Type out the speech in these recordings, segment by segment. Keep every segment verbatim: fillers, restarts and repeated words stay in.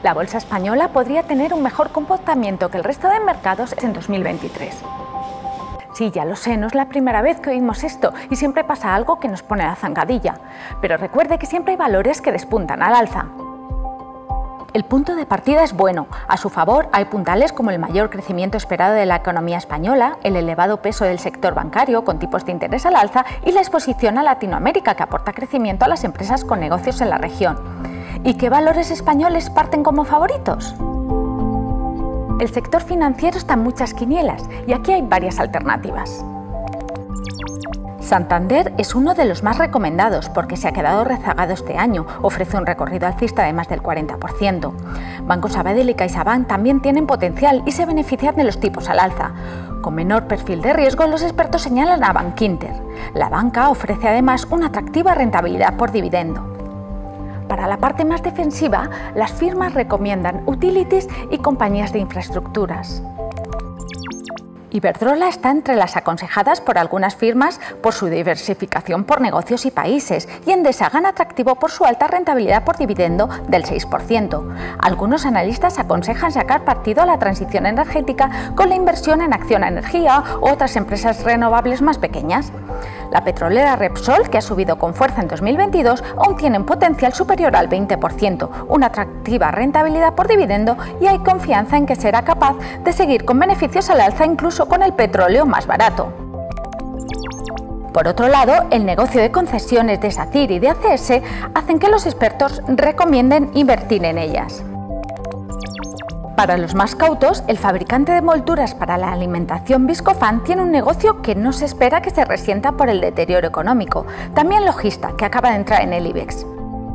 la bolsa española podría tener un mejor comportamiento que el resto de mercados en dos mil veintitrés. Sí, ya lo sé, no es la primera vez que oímos esto y siempre pasa algo que nos pone a la zancadilla, pero recuerde que siempre hay valores que despuntan al alza. El punto de partida es bueno. A su favor hay puntales como el mayor crecimiento esperado de la economía española, el elevado peso del sector bancario con tipos de interés al alza y la exposición a Latinoamérica, que aporta crecimiento a las empresas con negocios en la región. ¿Y qué valores españoles parten como favoritos? El sector financiero está en muchas quinielas y aquí hay varias alternativas. Santander es uno de los más recomendados porque se ha quedado rezagado este año, ofrece un recorrido alcista de más del cuarenta por ciento. Banco Sabadell y CaixaBank también tienen potencial y se benefician de los tipos al alza. Con menor perfil de riesgo, los expertos señalan a Bankinter. La banca ofrece además una atractiva rentabilidad por dividendo. Para la parte más defensiva, las firmas recomiendan utilities y compañías de infraestructuras. Iberdrola está entre las aconsejadas por algunas firmas por su diversificación por negocios y países y Endesa gana atractivo por su alta rentabilidad por dividendo del seis por ciento. Algunos analistas aconsejan sacar partido a la transición energética con la inversión en Acciona Energía u otras empresas renovables más pequeñas. La petrolera Repsol, que ha subido con fuerza en dos mil veintidós, aún tiene un potencial superior al veinte por ciento, una atractiva rentabilidad por dividendo y hay confianza en que será capaz de seguir con beneficios al alza incluso con el petróleo más barato. Por otro lado, el negocio de concesiones de SACIR y de A C S hacen que los expertos recomienden invertir en ellas. Para los más cautos, el fabricante de molduras para la alimentación Viscofan tiene un negocio que no se espera que se resienta por el deterioro económico. También Logista, que acaba de entrar en el IBEX.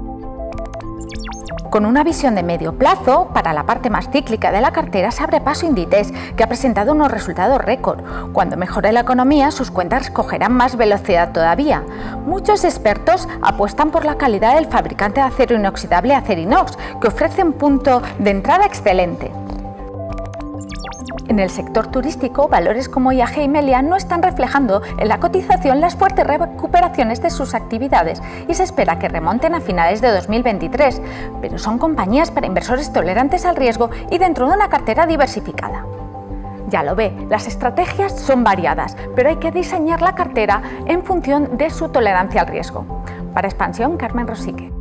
Con una visión de medio plazo, para la parte más cíclica de la cartera se abre paso Inditex, que ha presentado unos resultados récord. Cuando mejore la economía, sus cuentas cogerán más velocidad todavía. Muchos expertos apuestan por la calidad del fabricante de acero inoxidable Acerinox, que ofrece un punto de entrada excelente. En el sector turístico, valores como I A G y Meliá no están reflejando en la cotización las fuertes recuperaciones de sus actividades y se espera que remonten a finales de dos mil veintitrés, pero son compañías para inversores tolerantes al riesgo y dentro de una cartera diversificada. Ya lo ve, las estrategias son variadas, pero hay que diseñar la cartera en función de su tolerancia al riesgo. Para Expansión, Carmen Rosique.